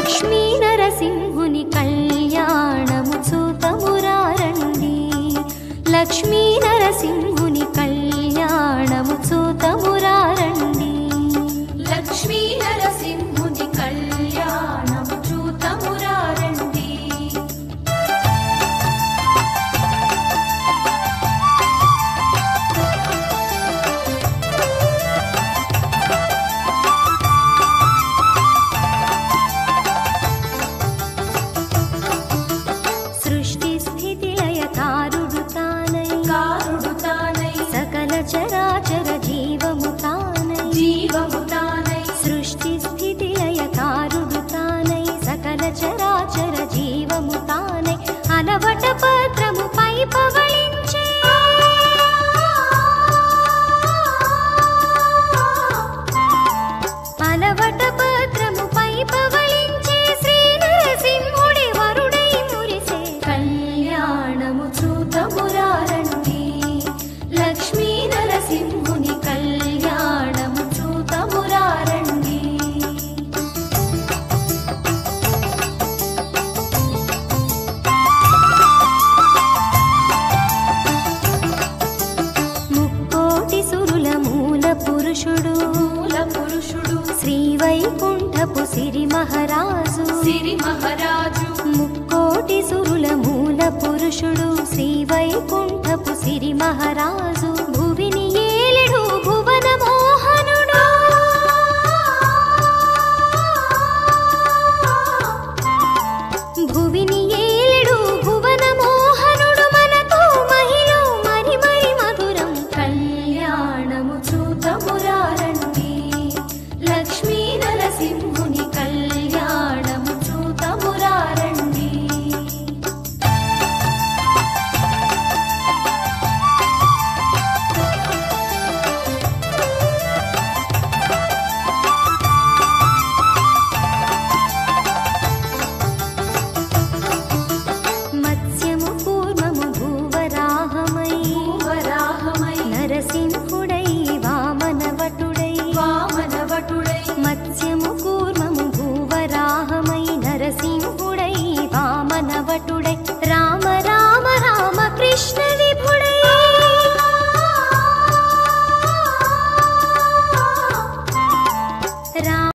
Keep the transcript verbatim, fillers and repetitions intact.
లక్ష్మీ నరసింహుని కళ్యాణము చూతమురారండి లక్ష్మీ నరసింహుని కళ్యాణము చూతమురారండి లక్ష్మీ నరసింహుని కళ్యాణము చూతమురారండి సృష్టి స్థితి లయ కారుడు తానై కారుడు తానై సకల చరాచర జీవము తానై జీవము తానై సృష్టి స్థితి లయ కారుడు తానై సకల చరాచర జీవము తానై అలవట పత్రము పై పవళించే అలవట పత్రము పై పవళించే శ్రీ నరసింహుడి వరుడై మురిసే కళ్యాణము చూతమురారండి లక్ష్మీ నరసింహుని కళ్యాణము చూతమురారండి ముక్కోటి సురుల మూల పురుషుడు మూల పురుషుడు శ్రీ వైకుంఠపు సిరి మహారాజు సిరి మహారాజు ముక్కోటి సురుల మూల పురుషుడు శ్రీ వైకుంఠపు సిరి మహారాజు